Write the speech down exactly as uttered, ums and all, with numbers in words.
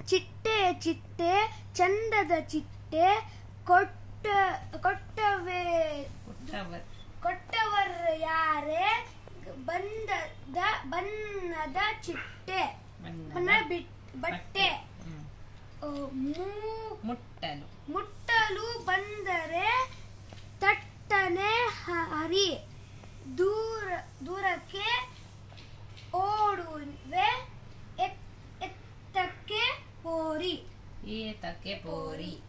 ಚಿಟ್ಟೆ ಚಿಟ್ಟೆ ಚಂದದ ಚಿಟ್ಟೆ ಕೊಟ್ಟ ಕೊಟ್ಟವೇ ಕೊಟ್ಟವರ್ ಯಾರೇ ಬಂದದ ಬಣ್ಣದ ಚಿಟ್ಟೆ ಬಟ್ಟೆ ಮುಟ್ಟಲು ಮುಟ್ಟಲು ಬಂದರೆ ತಟ್ಟನೆ ಹರಿ ದೂರ ದೂರಕ್ಕೆ ಓಡುವೆ ಎತ್ತಕ್ಕೆ ಪೋರಿ ಏತಕ್ಕೆ ಪೋರಿ